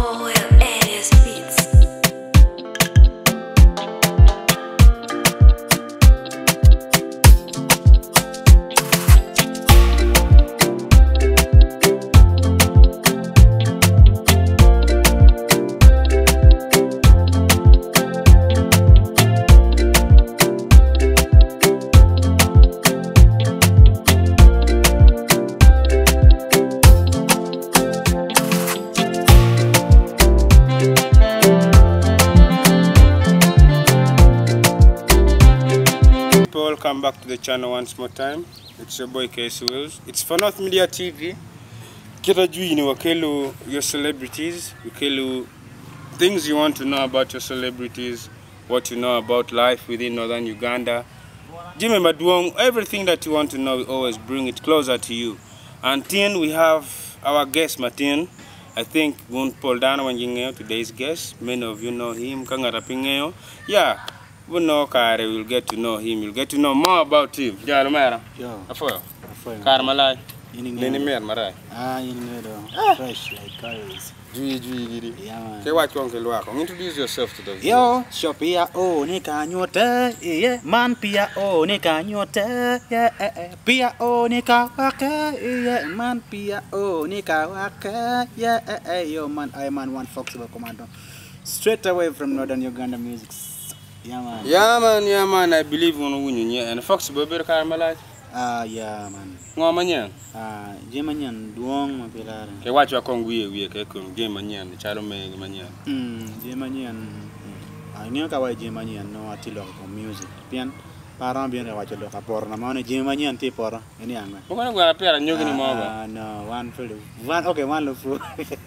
Welcome back to the channel once more time. It's your boy KS Wills. It's for North Media TV. Kita juu ni wakelu your celebrities, wakelu things you want to know about your celebrities, what you know about life within Northern Uganda. Jimmy Maduong, everything that you want to know, we always bring it closer to you. And then we have our guest Martin. I think Gun Paul Dana Wanjingeo, today's guest. Many of you know him. Kangarapingeo. Yeah. We know Kare, we'll get to know him, you'll get to know more about him. Yeah, Lumera. Yo. Afoyo. Karmalai. Ninimer Marai. Yinimer. Fresh like always. Giri. Yeah, man. Okay, what you uncle Wako? Introduce yourself to the viewers. Yo, Shopia o nika nyote, yeah. Man pia o nika nyote, yeah. Pia o nika wake, yeah. Man pia o nika wake, yeah. Yo, man, I man one Foxable Commando. Straight away from Northern Uganda music. Yeah, man. I believe on winning, yeah. And Fox Bobber Karmalai. Yeah, man. Ngomanyan. Jemanyan duong mapilar. Okay, what you are going we Jemanyan, Charome Manyan. Jemanyan. I knew Kawai Jemanyan, no atilo music. Pian, parang bien watch a look up or Namana Jemanyan tipora, any young man. We're going to appear and you're going to no, one, okay, one look for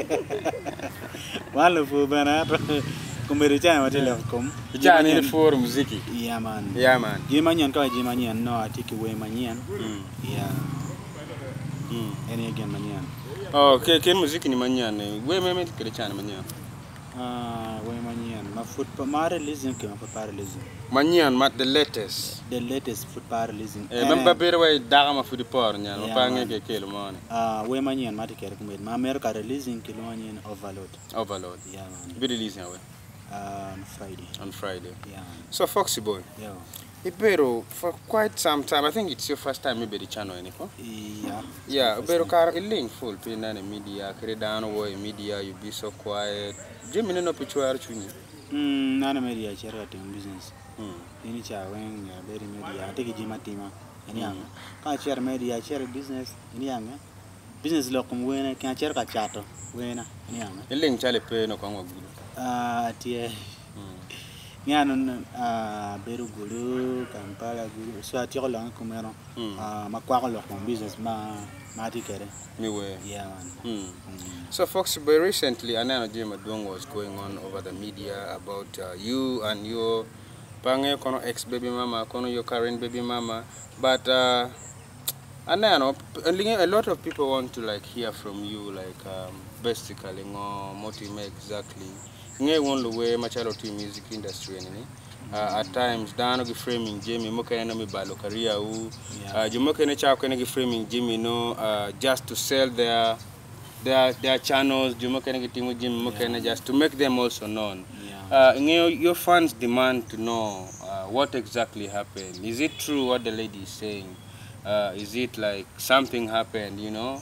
one look for Bernard. Kumerichana watele kom. Jana ile for muziki. Yeah man. Jimanyan kwa jimanyan no atiki we manyan. Yeah. Any again manyan. Oh, okay, muziki ni manyan. We meme tikirichana manyan. We manyan. Ma foot pa releasing ke ma pa releasing. Manyan mat the latest. The latest foot pa releasing. Member bere we daga ma foot por nyan. Ma pa ngeke kelo mone. We manyan mat ke rekomend. Ma America releasing kilo manyan overload. Yeah man. Be releasing away. On Friday. Yeah. So Foxy boy. Yeah. Ibero for quite some time. I think it's your first time maybe the channel anyko. Yeah. Ibero car link full pin and media. Credan way media. You be so quiet. Jimmy no picture chuni. Nana media share business. Ini chaweng very media. Take Jima tima. Ini anga. Ka share media share business. Ini anga. Business lokum wena kan share ka chato. Wena ini anga. Link chale pe no kwa ngulu. Tie Nyanon Beru Gulu, Kampala Gulu, so at your long comero, Maqualo business maticere. Yeah, man. So Fox Boy recently Anana Jim Adong was going on over the media about you and your Pange Kono ex baby mama, Kono your current baby mama. But Anana a lot of people want to like hear from you like basically what you make exactly. Ngay won way machalo to music industry at times dano gi framing Jimmy mokene no mi balo career u jumokene cha ko ne framing Jimmy no just to sell their channels jumokene gi timu Jimmy mokene just to make them also known. Your fans demand to know what exactly happened. Is it true what the lady is saying? Is it like something happened, you know?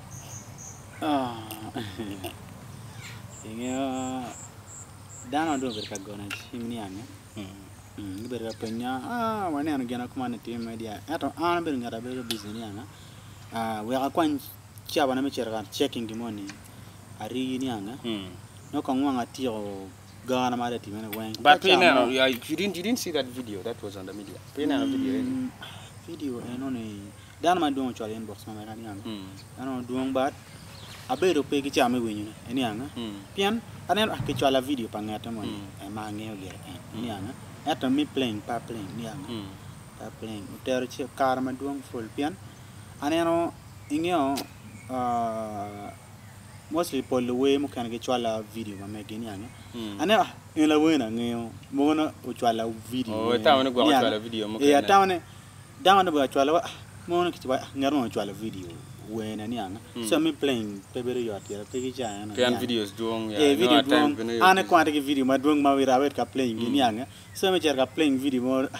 Dano do berkagona chimnianga. Berapenya wane anogena kumana team media. Ato ana berngara bero business yanga. We are kwan chaba na mechera checking the money. Ari nyanga. No kangwanga tio gana mare team na wen. But you didn't see that video that was on the media. Pena video. Video enone Dano ma do chwa inbox ma mera nyanga. Dano do but abero pe ki chame wenyu eni anga pian anen akichwa la video pangata mo ma ngeo le eni anga ato mi playing ni anga pa playing utero che karma duong full pian aneno ingeo mostly por the way mo kan ke chwa la video ma me geni anga ane en la wena ngeo mo na uchwa la video tawne go chwa la video mo tawne dawana ba chwa la mo na kichwa ngaro chwa la video when and young. So me playing paper yacht here, piggy giant. Can videos doing video doing and a quantity video, my doing my rabbit playing in young. So me playing video more.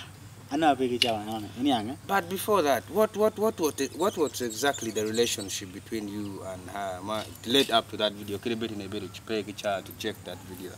But before that, what was exactly the relationship between you and her? Led up to that video, could you bet in a bit to pay a child to check that video?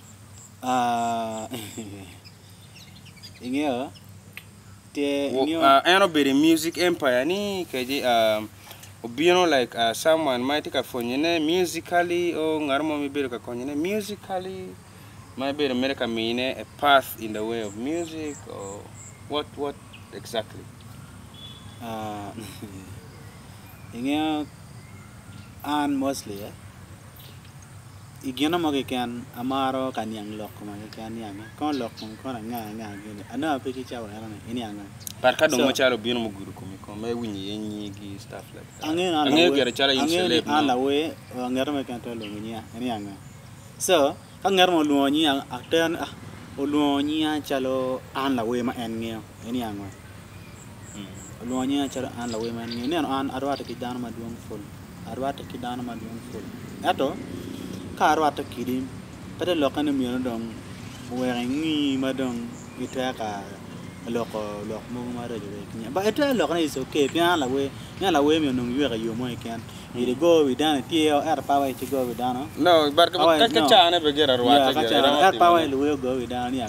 I know the music empire ni kaji like someone might take a phone musically or ngarmo mi bero ka konyene musically might be America mean a path in the way of music or what exactly? And mostly igena mo kan amaro kan yang lok mo kan yang kon lok mo kon nga gini ana pe ki chawa ana ini anga par ka do mo chalo bino mo guru ko me winyi yenyi gi stuff like that ange gere chala yin celeb ala we ngero me kan to lo nya ini anga so ka ngero mo lo nya akten o lo nya chalo an la we ma en ngeo ini anga lo nya chalo an la we ma en ngeo an arwata ki dana ma duong full arwata ki dana ma duong full ato Karwata kidim, but a lock and a miradong wearing me, madam, you take a lock more. But a lock is okay, Piala way, you are you more can. You go with down a tear or power to go with down. No, but I never get a water. Power will go with down.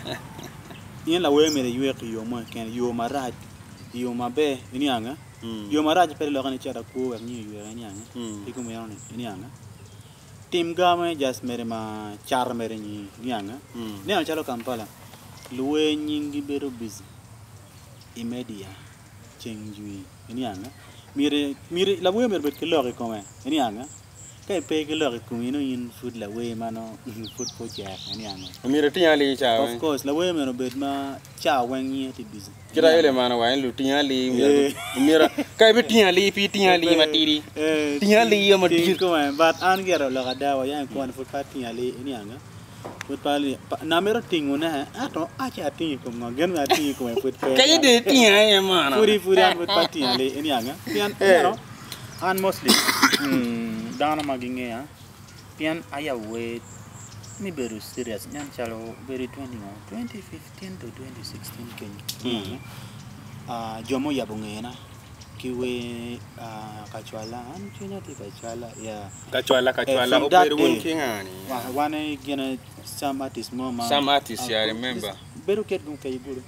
In la way, you are you more can, you my right, you my bear in younger. You my right, pay lock on each other, cool and you are young. You come around in younger. Tim game just mere ma char mere ni nyanga ne an chalo Kampala luwe nyingi bero busy imedia chengjui nyanga mire la we mere bet kelore come nyanga kai pe kelore kumino in food la we mano food po cha nyanga mire tiali cha of course la we mere bet ma cha wengi ti busy kira ele mana wa lu tiali mira kai bet tiali pi tiali matiri tiali yo matiri ko but an gero la kada wa yan ko an food tiali nyanga food pali na mero tinguna ato acha tingi ko ngen ma tingi ko food kai de tiali mana furi an food tiali nyanga pian ero and mostly dana maginge ya pian aya we me very serious nyan chalo very 2015 to 2016 ken jomo yabungena kiwe kachwala an china ti kachwala ya kachwala oberu won kingani wane gena some artists I remember beru ket gum kay buru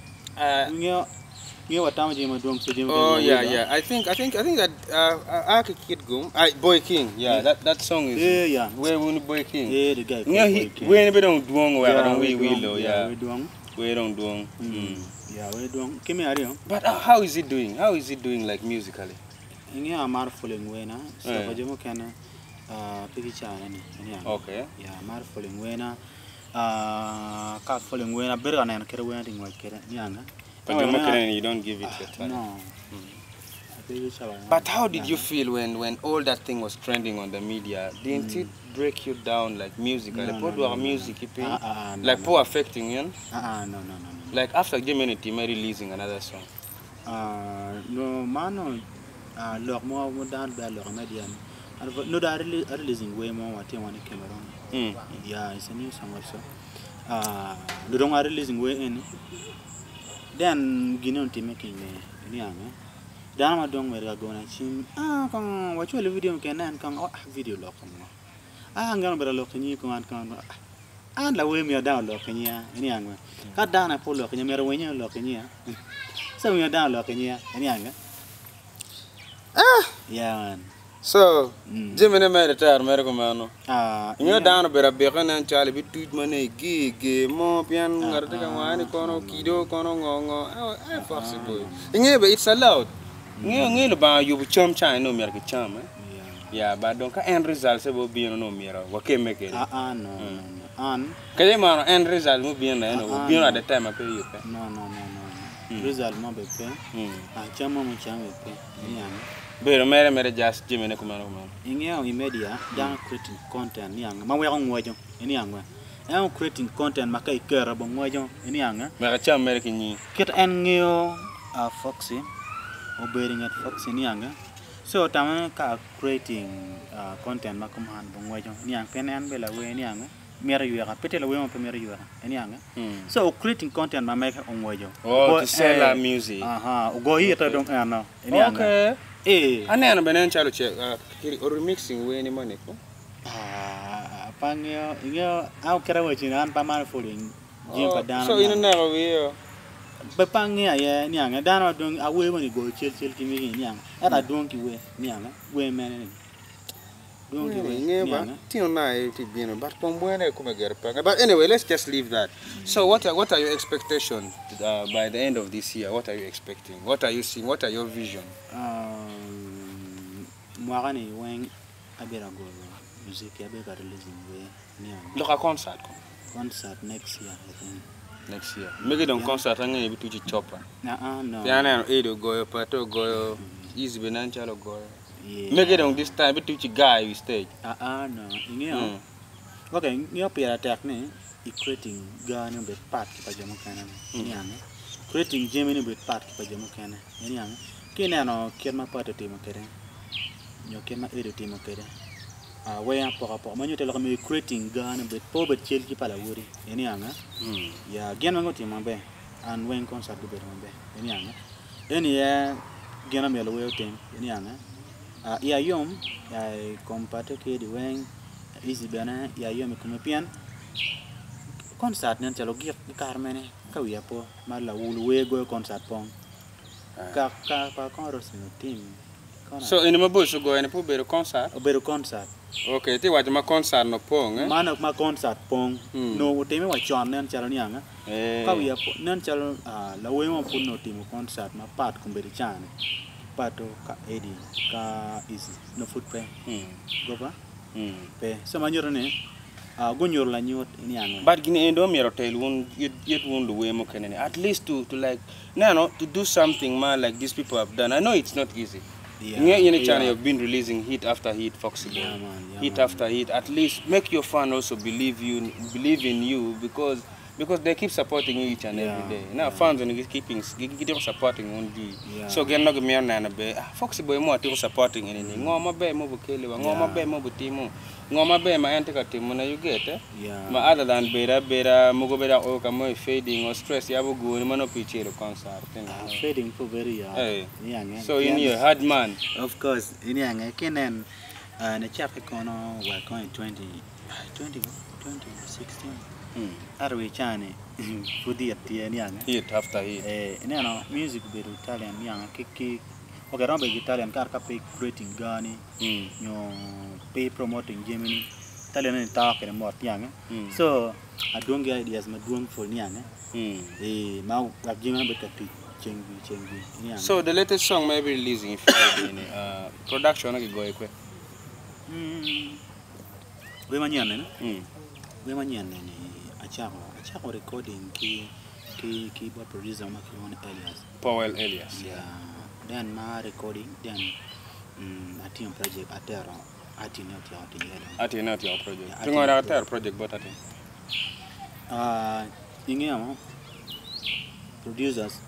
nge watama jema dong so jema oh yeah I think that Aki Kid Gum Boy King that song is yeah where when Boy King the guy we don't duong we don't duong yeah we duong kimi ario but how is it doing like musically nge amar following we na so bajemo kana pigi chana ni okay yeah amar following we na ka following we na berga na kere we na dingwa kere nyanga you don't give it your time. No. But how did you feel when all that thing was trending on the media? Didn't it break you down like musically? No. Music, like poor affecting you? No. Like after Geminity releasing another song? No, man, look more down by look median. No, they're releasing way more what they want to Cameroon. Yeah, it's a new song also. They don't releasing way in. Then Guinean team making me Dana dong mereka gona chim kang wachu le video kenan kang video lo kang ngan bera lo kini kang la we mi da lo kini ini anga ka dana po lo kini mera wenya lo kini so mi da lo kini ini anga yeah so jimene mere tar mere ko mano nyo dana bera be kana chale bi tuj mane ge mo pian ngarte ka wani kono kido kono ngongo ai possible ngebe it's allowed ngelo ba yubu chom chai no mere ke chama yeah but donc end result se bo bien no mere wa keme ke no an kale mano end result mo bien na no bien at the time pe you pe no result mo be pe chama mo chama pe Pero mere just jimene kumano. Ingeo media dan creating content ni anga. Mawe ko ngwajo ini anga. Am creating content makai kera bo ngwajo ini anga. Mera cham mere kinyi. Ket en ngeo Foxy. Obering at Foxy ni anga. So tama ka creating content makuman bongwajo niang penen bela we niang mera yuera pete la we mo mera yuera niang. So creating content ma make ongwajo. Oh, to sell music. Go here to dong ano niang. Okay. Anena benen chalo che remixing we ni money ko. Pangyo au kera wachinan paman following jim pa dana. So ina na we Bepangnya ya niang dana dong awe mo ni go chel kimi niang. Era dong ki we men. Dong ki we niang. Tino na ti bino but pombuene kuma gerpa. But anyway, let's just leave that. So what are your expectations by the end of this year? What are you expecting? What are you seeing? What are your vision? Mwagani weng abera go music abera releasing we niang. Look a concert Next year I think. Next year. Make it on concert and you to chopper. No. Piano Edo go pato go easy benanchalo go. Make it on this time to guy you stage. No. Inyo. Okay, inyo pia attack ni creating gano be part ki pajamo kana. Inyang. Creating Gemini be part ki pajamo kana. Inyang. Kina no kirma part timo kere. Nyo kirma Edo timo kere. Way up for manyo telo kami creating gun but po but chill ki pala wuri ini anga ya gen mango ti mambe and when concert go be mambe ini anga ini ya gen me lo we tem ini anga ya yom ya compare ke di wen easy bana ya yom ko pian concert nan telo gi karmene ka wi po mala wulu we go concert pong ka pa kon ros no team. So in my bush go and put better concert. Okay, ti waj ma concert no pong Mana ma concert pong. No teme wa chon nan chalo nianga. Ka wi nan chalo la we mo pun no timo concert ma part kumberi chane. Pato ka edi ka easy no footprint. Go ba? Pe so manyor ne gonyor la nyot nianga. But gini endo mi rotel won yet won the way mo kenene. At least to like no to do something man like these people have done. I know it's not easy. You've been releasing hit after hit, Foxy Boy, hit after hit. At least make your fan also believe in you because they keep supporting you each and every day. Now fans are keep supporting on you. So get no me na be Foxy Boy mo ati supporting anything. Ngoma be mo bukele, ngoma be mo butimo, ngoma be ma ante ka timo na you get Ma other than bera mo go bera o ka mo fading or stress ya bugu ni mano pichero concert. Fading for very So you need a hard man. Of course, ini yang kenen na chapter kono wa kono 2016. Arwe chane fudi atia ni yang hit after hit. Ini ano music beru Italian yang kiki okay rombe Italian kar ka pe creating gani nyo pe promoting Gemini Italian ni ta kere mort yang so adong ideas ma duong for ni yang ma wa Gemini be ka chengi. So the latest song may be releasing Friday in production na go ekwe. We manyan ne achako recording ki board producer Makilon Elias. Powell Elias. Yeah. Then my recording then ati project atero ati not your project. Tungo na atero project but ati. Ingemo producers